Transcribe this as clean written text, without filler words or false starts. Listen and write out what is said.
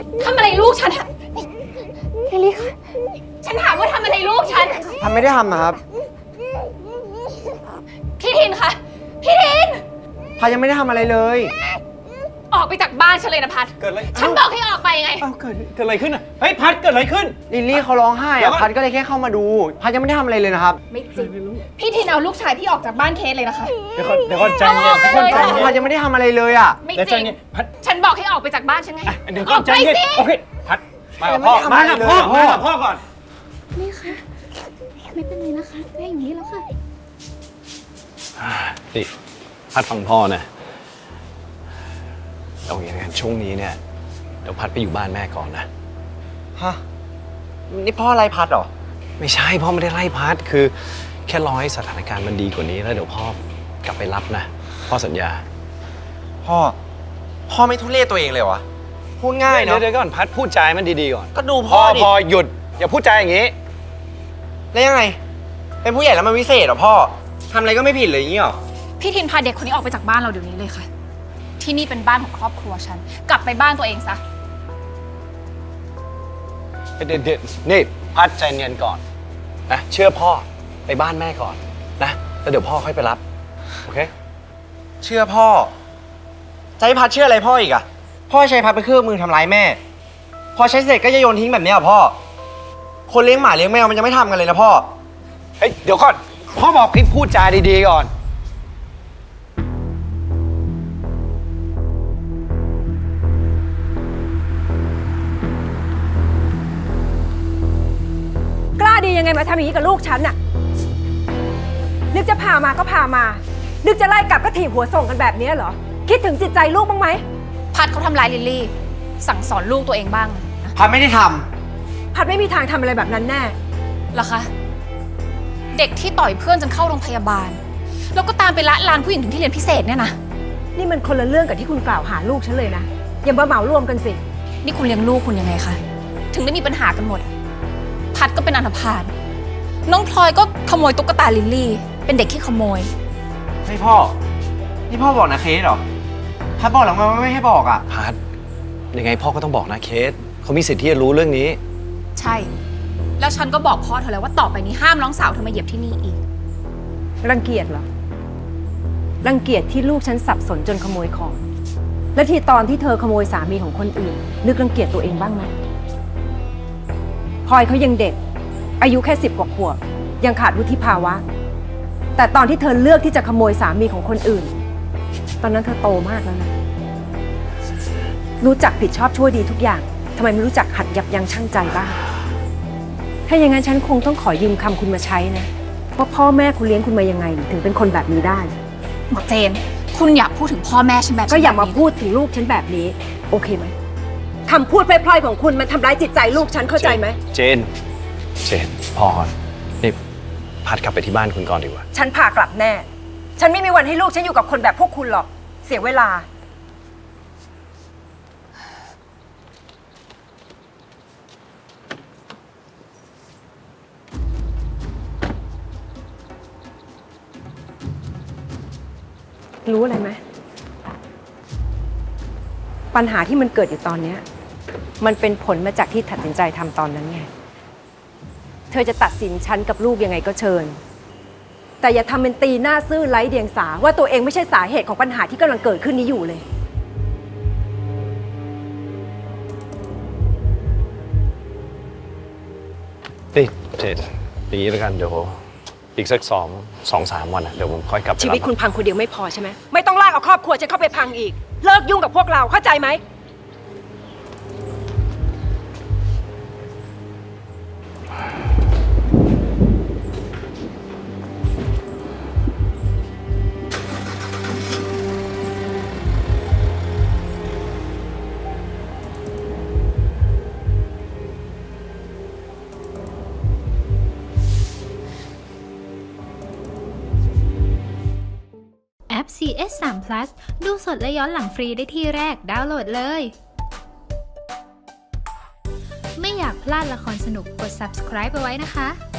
ทำอะไรลูกฉันอะลิลลี่คะฉันถามว่าทำอะไรลูกฉันพัดไม่ได้ทำนะครับพี่ทินคะพี่ทินพัดยังไม่ได้ทำอะไรเลยออกไปจากบ้านฉันเลยนะพัดเกิดอะไรฉันบอกให้ออกไปไงเกิดอะไรขึ้นอ่ะเฮ้ยพัดเกิดอะไรขึ้นลิลลี่เขาร้องไห้อะพัดก็เลยแค่เข้ามาดูพัดยังไม่ได้ทำอะไรเลยนะครับไม่จริงพี่ทินเอาลูกชายพี่ออกจากบ้านเคสเลยนะคะเดี๋ยวก่อนใจเย็นพัดยังไม่ได้ทำอะไรเลยอะไม่จริงฉันบอกให้ออกไปจากบ้านฉันไงเดี๋ยวก่อนใจเย็นโอเคพัดมากับพ่อก่อนนี่ค่ะไม่เป็นไรนะคะแม่อยู่นี่แล้วค่ะนี่พัดฟังพ่อนะเอาอย่างนั้นช่วงนี้เนี่ยเดี๋ยวพัดไปอยู่บ้านแม่ก่อนนะฮะนี่พ่อไล่พัดเหรอไม่ใช่พ่อไม่ได้ไล่พัดคือแค่รอให้สถานการณ์มันดีกว่านี้แล้วเดี๋ยวพ่อกลับไปรับนะพ่อสัญญาพ่อไม่ทุเรศตัวเองเลยวะพูดง่ายเนาะเดี๋ยวก่อนพัดพูดจามันดีๆก่อนก็ดูพ่อดิพอหยุดอย่าพูดจาอย่างนี้แล้วยังไงเป็นผู้ใหญ่แล้วมันวิเศษเหรอพ่อทำอะไรก็ไม่ผิดเลยอย่างนี้หรอพี่ทินพาเด็กคนนี้ออกไปจากบ้านเราเดี๋ยวนี้เลยค่ะที่นี่เป็นบ้านของครอบครัวฉันกลับไปบ้านตัวเองซะเด็ดนี่พัดใจเย็นก่อนนะเชื่อพ่อไปบ้านแม่ก่อนนะแล้วเดี๋ยวพ่อค่อยไปรับโอเคเชื่อพ่อจะให้พัดเชื่ออะไรพ่ออีกอะพ่อใช้พัดเป็นเครื่องมือทำร้ายแม่พอใช้เสร็จก็จะโยนทิ้งแบบนี้เหรอพ่อคนเลี้ยงหมาเลี้ยงแมวมันจะไม่ทำกันเลยนะพ่อเฮ้ยเดี๋ยวก่อนพ่อบอกให้พูดจาดีๆก่อนกล้าดียังไงมาทำอย่างนี้กับลูกฉันน่ะนึกจะพามาก็พามานึกจะไล่กลับก็ถีบหัวส่งกันแบบนี้เหรอคิดถึงจิตใจลูกบ้างไหมพัดเขาทำร้ายลิลลี่สั่งสอนลูกตัวเองบ้างพัดไม่ได้ทำพัดไม่มีทางทำอะไรแบบนั้นแน่เหรอคะเด็กที่ต่อยเพื่อนจนเข้าโรงพยาบาลแล้วก็ตามไปละลานผู้หญิงถึงที่เรียนพิเศษเนี่ยนะนี่มันคนละเรื่องกับที่คุณกล่าวหาลูกฉันเลยนะอย่ามาเหมารวมกันสินี่คุณเลี้ยงลูกคุณยังไงคะถึงได้มีปัญหากันหมดพัดก็เป็นอันธพาลน้องพลอยก็ขโมยตุ๊กตาลิลลี่เป็นเด็กที่ขโมยให้พ่อนี่พ่อบอกนะเคสเหรอพัดบอกแล้วว่าไม่ให้บอกอ่ะพัดยังไงพ่อก็ต้องบอกนะเคสเขามีสิทธิ์ที่จะรู้เรื่องนี้ใช่แล้วฉันก็บอกพ่อเธอแล้วว่าต่อไปนี้ห้ามน้องสาวเธอมาเหยียบที่นี่อีกรังเกียจเหรอรังเกียจที่ลูกฉันสับสนจนขโมยของและที่ตอนที่เธอขโมยสามีของคนอื่นนึกรังเกียจตัวเองบ้างไหมพลอยเขายังเด็กอายุแค่10 กว่าขวบยังขาดวุฒิภาวะแต่ตอนที่เธอเลือกที่จะขโมยสามีของคนอื่นตอนนั้นเธอโตมากแล้วนะรู้จักผิดชอบชั่วดีทุกอย่างทำไมไม่รู้จักหัดยับยั้งชั่งใจบ้างถ้าอย่างนั้นฉันคงต้องขอยืมคำคุณมาใช้นะว่าพ่อแม่คุณเลี้ยงคุณมายังไงถึงเป็นคนแบบนี้ได้หมอเจนคุณอย่าพูดถึงพ่อแม่ฉันแบบก็อย่ามาพูดถึงลูกฉันแบบนี้โอเคไหมคำพูดพล่อยๆของคุณมันทำร้ายจิตใจลูกฉันเข้าใจไหมเจนพอก่อนนี่พัดกลับไปที่บ้านคุณก่อนดีกว่าฉันพากลับแน่ฉันไม่มีวันให้ลูกฉันอยู่กับคนแบบพวกคุณหรอกเสียเวลารู้อะไรไหมปัญหาที่มันเกิดอยู่ตอนนี้มันเป็นผลมาจากที่ตัดสินใจทำตอนนั้นไงเธอจะตัดสินฉันกับลูกยังไงก็เชิญแต่อย่าทำเป็นตีหน้าซื่อไร้เดียงสาว่าตัวเองไม่ใช่สาเหตุของปัญหาที่กำลังเกิดขึ้นนี้อยู่เลยเจนอย่างนี้แล้วกันเดี๋ยวอีกสัก2-3 วันเดี๋ยวผมค่อยกลับไปชีวิตคุณพังคนเดียวไม่พอใช่ไหมไม่ต้องลากเอาครอบครัวฉันเข้าไปพังอีกเลิกยุ่งกับพวกเราเข้าใจไหมแอป CS3 Plus ดูสดและย้อนหลังฟรีได้ที่แรกดาวน์โหลดเลยไม่อยากพลาดละครสนุกกด subscribe ไปไว้นะคะ